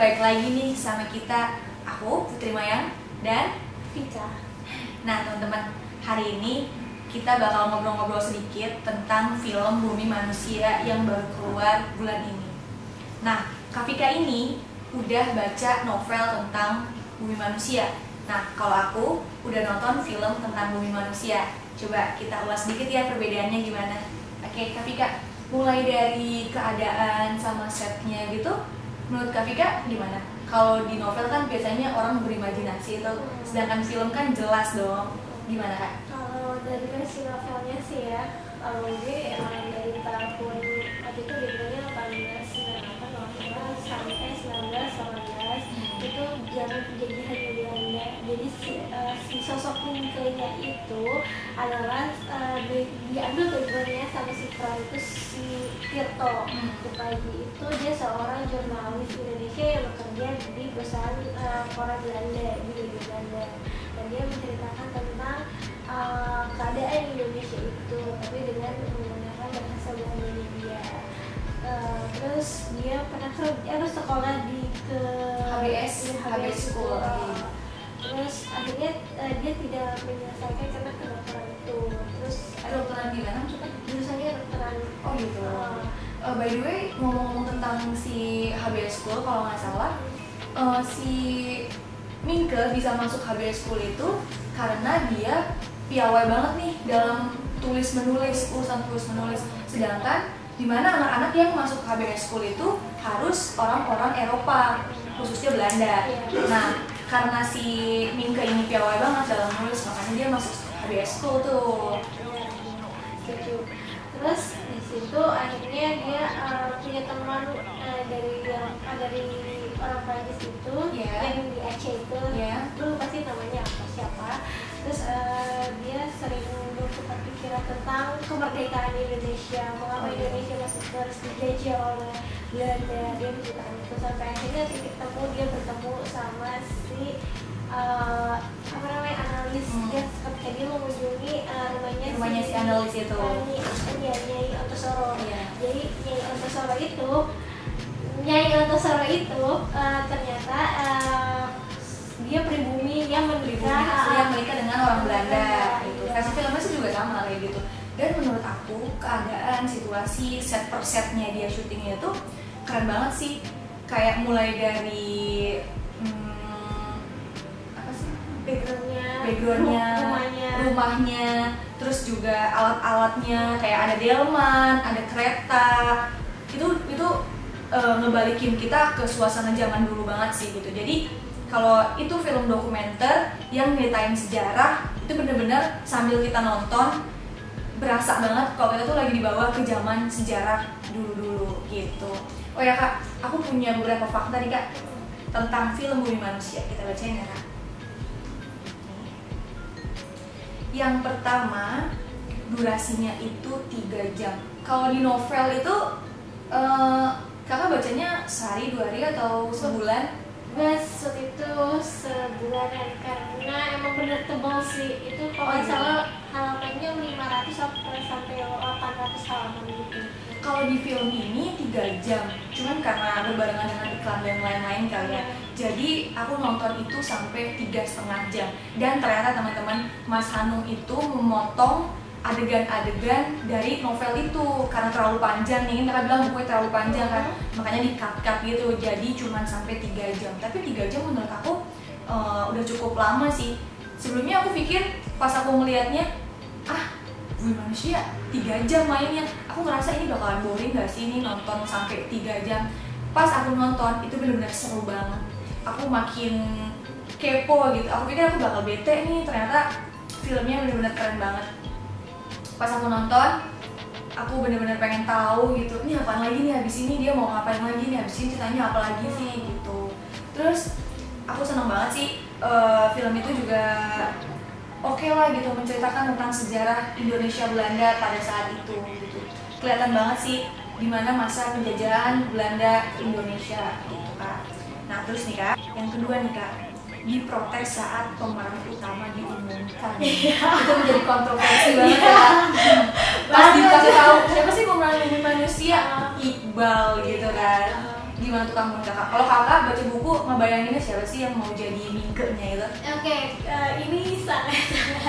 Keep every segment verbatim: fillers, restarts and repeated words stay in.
balik lagi nih sama kita, aku Putri Mayang dan Vika. Nah teman-teman, hari ini kita bakal ngobrol-ngobrol sedikit tentang film Bumi Manusia yang baru keluar bulan ini. Nah, Kak Vika ini udah baca novel tentang Bumi Manusia. Nah, kalau aku udah nonton film tentang Bumi Manusia. Coba kita ulas sedikit ya perbedaannya gimana. Oke, Kak Vika, mulai dari keadaan sama setnya gitu, menurut Kak Vika gimana? Kalau di novel kan biasanya orang berimajinasi itu, sedangkan film kan jelas dong. Gimana Kak? Kalau dari versi novelnya sih ya, kalau gue orang dari tahun waktu itu dibilangnya delapan belas sembilan puluh delapan kalau sampai seribu sembilan ratus delapan belas itu zaman penjajahan Belanda. Jadi si, uh, si sosok Minke-nya itu adalah uh, di, diambil tujuannya sama si Pro itu si Tirto. Hmm. Pagi itu dia seorang jurnalis Indonesia yang bekerja di perusahaan uh, koran Belanda di Belanda, dan dia menceritakan tentang uh, keadaan Indonesia itu tapi dengan menggunakan bahasa Belanda dia. Uh, terus dia pernah kerja sekolah di ke H B S, di H B S School. Uh, terus akhirnya uh, dia tidak menyelesaikan karena kedokteran itu. Terus Kedokteran gimana maksudnya? jurusannya kedokteran. Oh gitu. Uh, Uh, by the way, ngomong-ngomong tentang si H B S School, kalau nggak salah, uh, si Minke bisa masuk H B S School itu karena dia piawai banget nih dalam tulis menulis, urusan tulis menulis. Sedangkan di mana anak-anak yang masuk H B S School itu harus orang-orang Eropa, khususnya Belanda. Nah, karena si Minke ini piawai banget dalam menulis, makanya dia masuk H B S School tuh. Terus di situ akhirnya dia uh, punya teman uh, dari yang uh, dari orang Prancis itu, Yeah. yang di Aceh itu, Yeah. dulu pasti namanya apa siapa. Terus uh, dia sering bertukar pikiran tentang kemerdekaan Indonesia, mengapa Oh, yeah. Indonesia masih terus dijajah oleh Belanda. Dia menceritakan itu sampai akhirnya titik temu dia bertemu sama si uh, apa namanya analis. Hmm. Dia ketika dia mengunjungi uh, rumahnya Rumahnya si analis itu. Iya, Nyai Ontosoro. Iya. Jadi Nyai Ontosoro itu, Nyai Ontosoro itu uh, ternyata uh, dia pribumi yang menikah, Pribumi yang menikah dengan orang Belanda gitu. Iya. Versi filmnya sih juga sama kayak gitu. Dan menurut aku keadaan, situasi, set per setnya dia syutingnya itu keren banget sih. Kayak mulai dari hmm, apa sih? backgroundnya, backgroundnya, rumahnya, rumahnya, terus juga alat-alatnya kayak ada delman, ada kereta, itu itu uh, ngebalikin kita ke suasana zaman dulu banget sih gitu. Jadi kalau itu film dokumenter yang nyeritain sejarah, itu bener-bener sambil kita nonton berasa banget kalau kita tuh lagi dibawa ke zaman sejarah dulu-dulu gitu. Oh ya Kak, aku punya beberapa fakta nih Kak tentang film Bumi Manusia, kita bacain ya Kak. Yang pertama, durasinya itu tiga jam. Kalau di novel itu uh, kakak bacanya sehari, dua hari, atau sebulan? Gas itu sebulan karena emang bener tebal sih. Itu kalau Oh, nggak iya. salah halamannya lima ratus sampai delapan ratus halaman gitu. Kalau di film ini tiga jam, cuman karena berbarengan dengan iklan dan lain-lain kali ya. Jadi aku nonton itu sampai tiga setengah jam. Dan ternyata teman-teman, Mas Hanung itu memotong adegan-adegan dari novel itu karena terlalu panjang nih. Kakak bilang bukunya terlalu panjang kan, makanya di cut-cut gitu. Jadi cuman sampai tiga jam. Tapi tiga jam menurut aku uh, udah cukup lama sih. Sebelumnya aku pikir pas aku melihatnya, ah Bumi Manusia tiga jam mainnya, aku ngerasa ini bakalan boring gak sih ini nonton sampai tiga jam. Pas aku nonton itu bener-bener seru banget, aku makin kepo gitu. Aku pikir aku bakal bete nih, ternyata filmnya bener-bener keren banget. Pas aku nonton, aku bener-bener pengen tahu gitu, ini apaan lagi nih habis ini, dia mau ngapain lagi nih habis ini, ceritanya apa lagi sih gitu. Terus aku seneng banget sih, uh, film itu juga oke okay lah gitu, menceritakan tentang sejarah Indonesia Belanda pada saat itu gitu. Kelihatan banget sih dimana masa penjajahan Belanda ke Indonesia gitu Kak. Nah terus nih Kak, yang kedua nih Kak, diprotes saat pemeran utama diumumkan. Itu menjadi kontroversi banget ya. Pas dikasih tahu siapa sih pemeran Bumi Manusia, Iqbal gitu kan. Gimana tuh kamu kakak? Kalau kakak baca buku ngebayanginnya siapa sih yang mau jadi Mingke-nya itu? Oke, okay, uh, ini sangat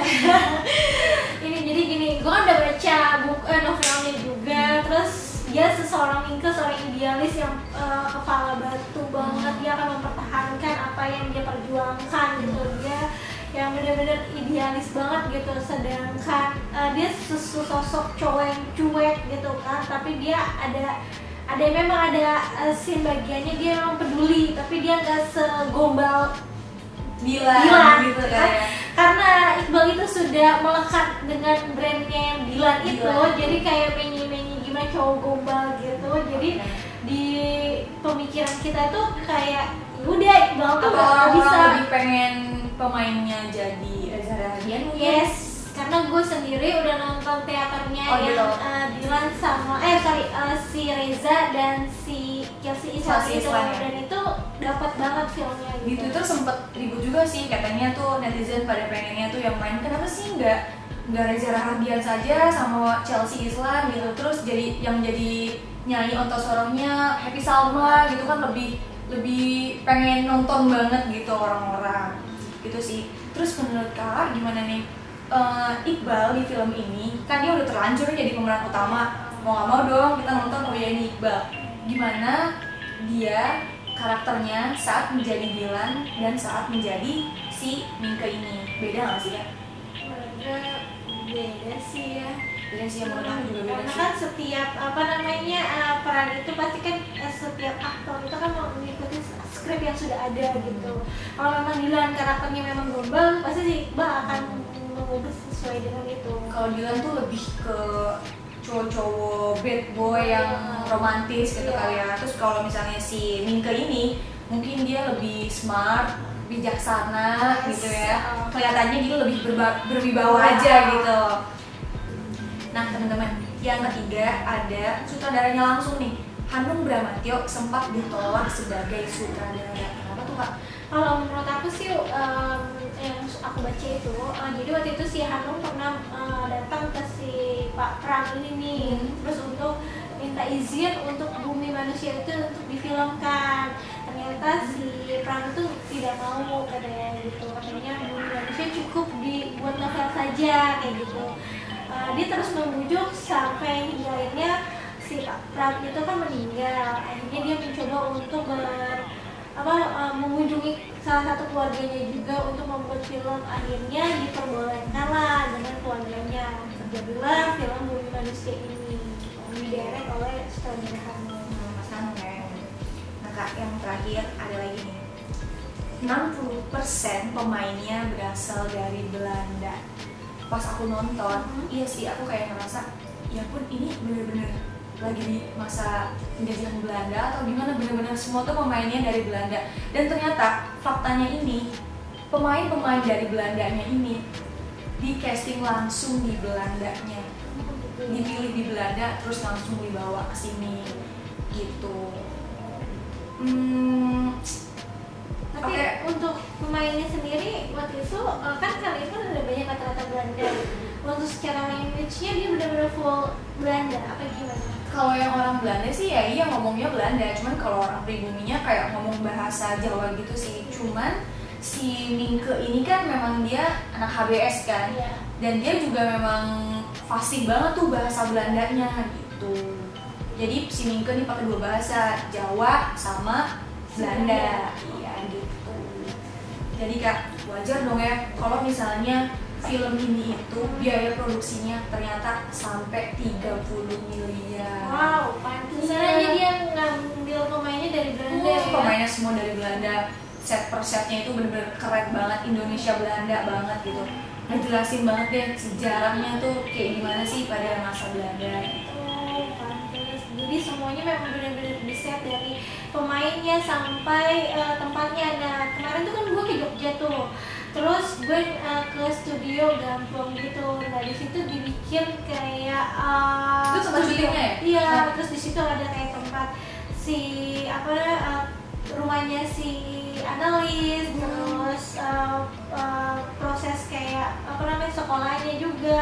ini jadi gini, gue kan udah baca buku eh, novelnya juga, terus dia seseorang Mingke, seorang idealis yang uh, kepala batu banget, dia akan mempertahankan apa yang dia perjuangkan gitu, dia yang benar-benar idealis banget gitu, sedangkan uh, dia sosok cowok yang cuek gitu kan, tapi dia ada ada memang ada uh, scene bagiannya dia memang peduli, tapi dia nggak segombal Dilan, Dilan gitu kan? kayak. Karena Iqbal itu sudah melekat dengan brandnya yang Dilan itu, Dilan. jadi kayak menyi-menyi gimana cowok gombal gitu, jadi Okay. di pemikiran kita tuh kayak udah Iqbal tuh Apa nggak orang bisa. lebih pengen pemainnya jadi Reza Rahardian mungkin? Yes, karena gue sendiri udah nonton teaternya Oh, yang gitu. uh, Dilan sama eh sorry uh, si Reza dan si Chelsea Islan Chelsea itu, Islan, ya. dan itu dapat banget filmnya Di gitu. Twitter sempet ribut juga sih, katanya tuh netizen pada pengennya tuh yang main kenapa sih nggak nggak Reza Rahardian saja sama Chelsea Islan gitu, terus jadi yang jadi nyanyi ontosorohnya Happy Salma gitu kan, lebih lebih pengen nonton banget gitu orang-orang gitu sih. Terus menurut kakak gimana nih uh, Iqbal di film ini, kan dia udah terlanjur jadi pemeran utama, mau nggak mau dong kita nonton oh ya ini Iqbal, gimana dia karakternya saat menjadi Dilan dan saat menjadi si Mingke ini, beda nggak sih ya? Beda, beda sih ya. Beda sih, yang menurut aku juga beda Karena sih. kan setiap apa namanya uh, peran itu pasti kan uh, setiap aktor itu kan mau mengikuti skrip yang sudah ada gitu. Kalau memang Dilan karakternya memang gombal, pasti sih Iqbal akan mengubah sesuai dengan itu. Kalau Dilan tuh lebih ke cowok-cowok bad boy yang romantis gitu Iya. kali ya. Terus kalau misalnya si Mingke ini mungkin dia lebih smart, bijaksana Yes. gitu ya. Uh. Kelihatannya dia lebih berba- berwibawa aja gitu. Nah teman-teman, yang ketiga ada sutradaranya langsung nih, Hanung Bramantyo sempat ditolak sebagai sutradara. Kenapa tuh kak? Kalau menurut aku sih um, yang aku baca itu, uh, jadi waktu itu si Hanung pernah uh, datang ke si Pak Pram ini nih, Hmm. terus untuk minta izin untuk Bumi Manusia itu untuk difilmkan. Ternyata si Pram itu tidak mau, katanya gitu, katanya Bumi Manusia cukup dibuat novel saja kayak gitu. Uh, dia terus membujuk sampai hingga akhirnya si Pak Pram itu kan meninggal. Akhirnya dia mencoba untuk ber apa uh, mengunjungi salah satu keluarganya juga untuk membuat film, akhirnya diperbolehkanlah dengan keluarganya, terjadilah film Bumi Manusia ini yang didirect oleh sutradara Hanung. Mas Hanung ya. Nah kak, yang terakhir ada lagi nih, enam puluh persen pemainnya berasal dari Belanda. Pas aku nonton, Mhm. iya sih aku kayak ngerasa ya pun ini bener-bener lagi di masa penjajahan Belanda atau gimana, bener-bener semua tuh pemainnya dari Belanda. Dan ternyata faktanya ini, pemain-pemain dari Belandanya ini di casting langsung di Belandanya, dipilih di Belanda terus langsung dibawa ke sini gitu. Hmm, Tapi Oke. untuk pemainnya sendiri waktu itu uh, kan kali itu ada banyak kata-kata Belanda. Untuk secara language-nya dia benar-benar full Belanda apa gimana? kalau yang orang Belanda sih ya iya ngomongnya Belanda, cuman kalau orang pribuminya kayak ngomong bahasa Jawa gitu sih. Cuman si Mingke ini kan memang dia anak H B S kan, Iya. dan dia juga memang fasih banget tuh bahasa Belandanya gitu. Jadi si Mingke ini pakai dua bahasa, Jawa sama Belanda. Iya gitu. Jadi kak wajar dong ya kalau misalnya film ini itu biaya produksinya ternyata sampai tiga puluh miliar. Wow, pantesan Iya. aja dia ngambil pemainnya dari Belanda Uh, ya. pemainnya semua dari Belanda, set per setnya itu bener-bener keren banget, Indonesia Belanda banget gitu. Ngejelasin banget deh sejarahnya tuh kayak gimana sih pada masa Belanda gitu. Oh, pantes. Jadi semuanya memang benar-benar di set dari pemainnya sampai eh, tempatnya. Nah, kemarin tuh kan gue ke Jogja tuh. Terus gue eh, ke studio Gampong gitu. Nah, di situ dibikin kayak eh, Itu tempat studio. syutingnya ya? Iya, Nah. terus di situ ada kayak tempat si apa eh, rumahnya si analis, terus eh, eh, proses kayak apa namanya sekolahnya juga. Di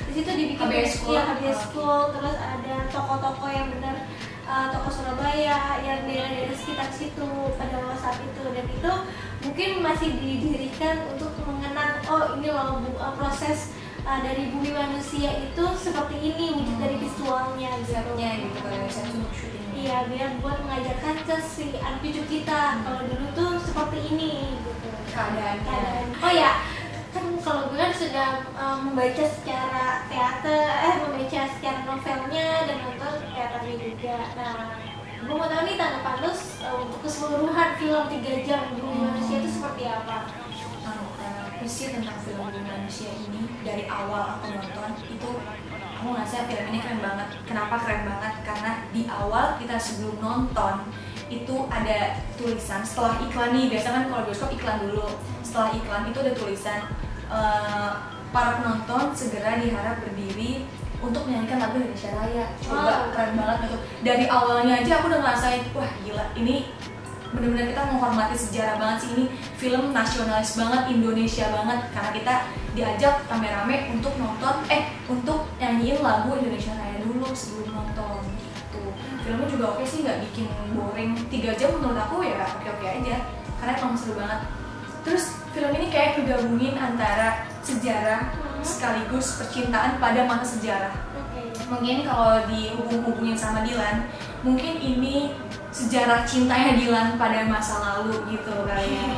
Di situ dibikin H B S School. ya H B S School, terus ada toko-toko yang benar uh, toko Surabaya yang daerah-daerah sekitar situ pada saat itu, dan itu mungkin masih didirikan untuk mengenang oh ini loh bu, uh, proses uh, dari Bumi Manusia itu seperti ini wujud dari visualnya gitu. Setnya gitu kalau saya untuk syuting. Iya, biar buat mengajarkan ke si anak cucu kita kalau dulu tuh seperti ini gitu Keadaannya. keadaan. Oh ya, kan kalau gue kan sudah um, membaca secara teater, eh membaca secara novelnya dan nonton teaternya juga. Nah, gue mau tahu nih tanggapan lu uh, untuk keseluruhan film tiga jam Bumi Manusia itu seperti apa? Aku sih tentang film Bumi Manusia ini dari awal aku nonton itu aku ngerasa film ini keren banget. Kenapa keren banget? Karena di awal kita sebelum nonton itu ada tulisan setelah iklan nih, biasanya kan kalau bioskop iklan dulu. Setelah iklan itu ada tulisan uh, para penonton segera diharap berdiri untuk menyanyikan lagu Indonesia Raya. Coba Wow. keren banget gitu. Dari awalnya aja aku udah ngerasain wah gila, ini benar-benar kita menghormati sejarah banget sih, ini film nasionalis banget, Indonesia banget, karena kita diajak rame-rame untuk nonton eh untuk nyanyiin lagu Indonesia Raya dulu sebelum nonton gitu. Filmnya juga oke sih, nggak bikin boring. Tiga jam menurut aku ya oke-oke aja karena emang seru banget. Terus film ini kayak ngegabungin antara sejarah sekaligus percintaan pada masa sejarah. Oke. Mungkin kalau dihubung-hubungin sama Dilan, mungkin ini sejarah cintanya Dilan pada masa lalu gitu kayaknya.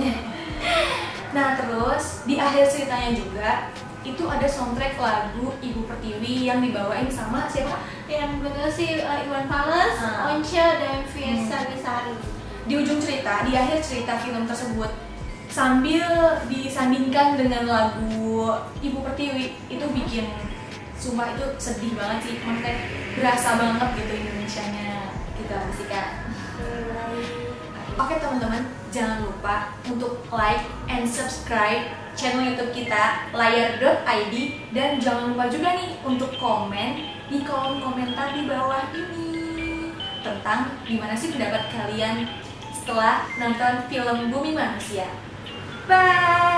Nah terus di akhir ceritanya juga itu ada soundtrack lagu Ibu Pertiwi yang dibawain sama siapa? Yang betul sih uh, Iwan Fals, Ah. Once dan Fiesa Besari. Di ujung cerita, di akhir cerita film tersebut sambil disandingkan dengan lagu Ibu Pertiwi itu bikin sumpah itu sedih banget sih, maksudnya berasa banget gitu Indonesianya gitu sih Kak. Oke teman-teman, jangan lupa untuk like and subscribe channel YouTube kita layar dot i d dan jangan lupa juga nih untuk komen di kolom komentar di bawah ini tentang gimana sih pendapat kalian setelah nonton film Bumi Manusia. Bye!